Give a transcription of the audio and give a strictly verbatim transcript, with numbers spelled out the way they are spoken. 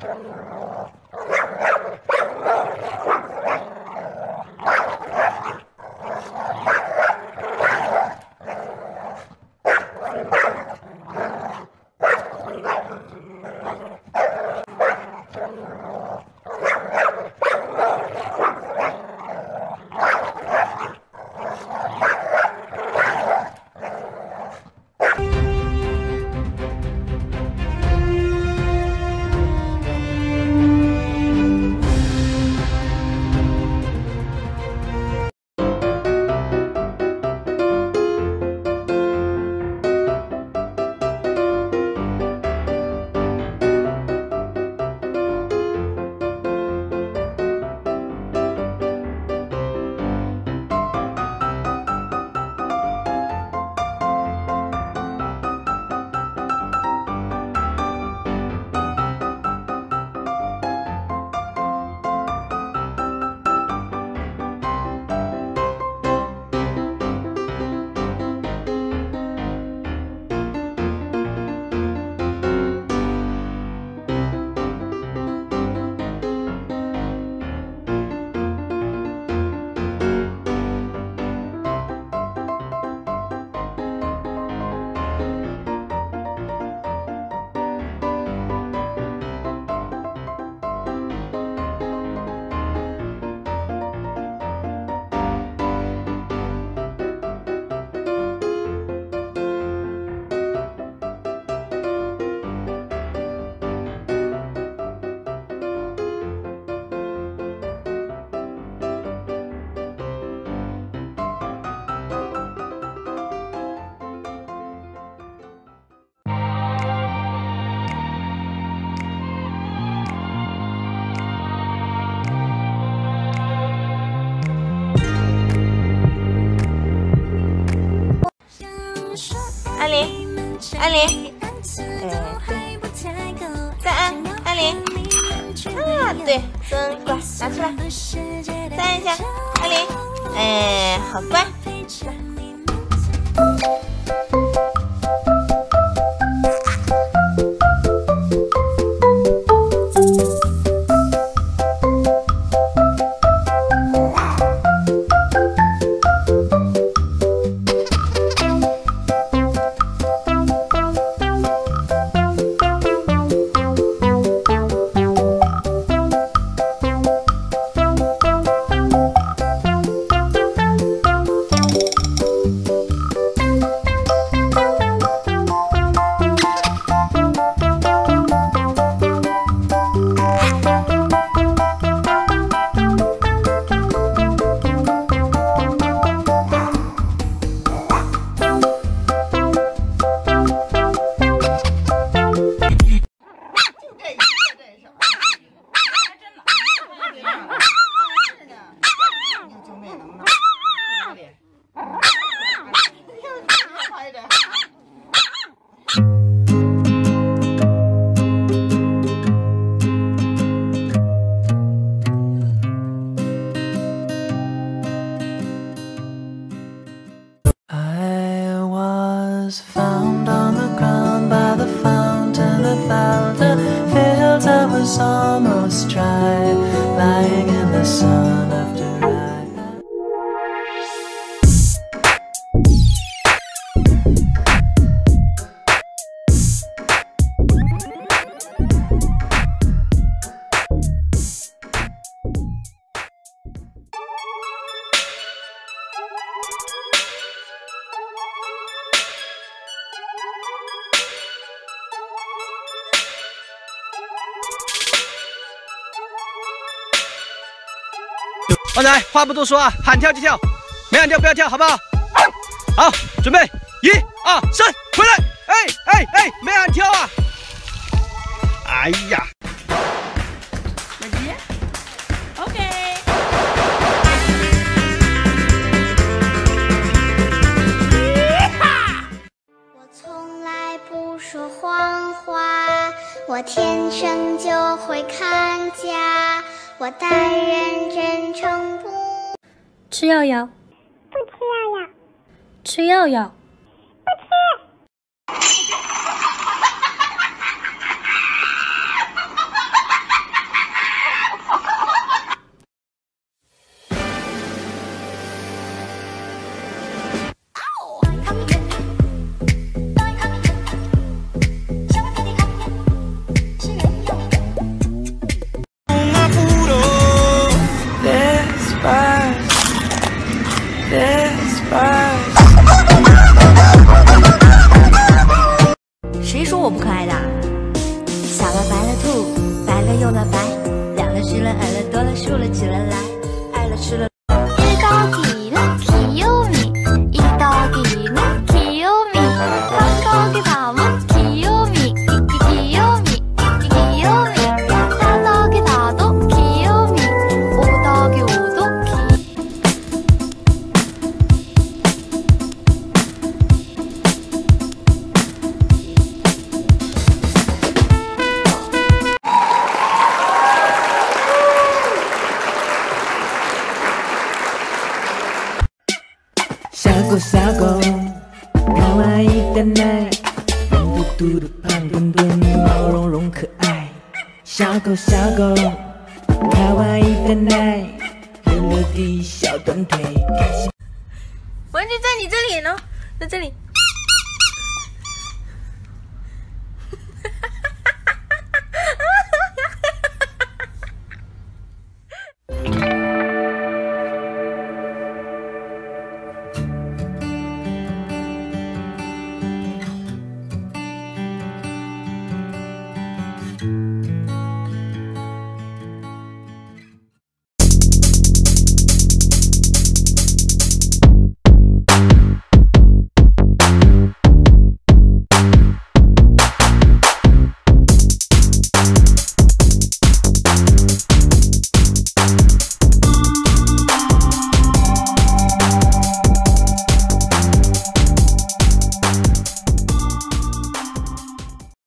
安林，安林，哎，对，再按，安林，啊，对，真乖，拿出来，再按一下，安林，哎，好乖。 Found on the ground by the fountain without the fields I was almost dry, lying in the sun after I 旺仔，话不多说啊，喊跳就跳，没喊跳不要跳，好不好？好，准备，一、二、三，回来！哎哎哎，没喊跳啊！哎呀！ 小鸡 ，OK。 我从来不说谎话，我天生就会看家。 我待人真诚不？ 吃药药？ 不吃药药。 吃药药？ 不吃。 白了兔，白了又了白，了了吃了饿了多了数了起了来，爱了吃了。 일덕이는 귀요미 이덕이는 귀요미 한덕이 담은 귀요미 귀요미 귀요미 사덕이 다도 귀요미 오덕이 오도 귀 小狗小狗，可爱的奶，圆嘟嘟的胖墩墩，毛茸茸可爱。小狗小狗，可爱的奶，溜溜的小短腿。 玩具在你这里呢，在这里。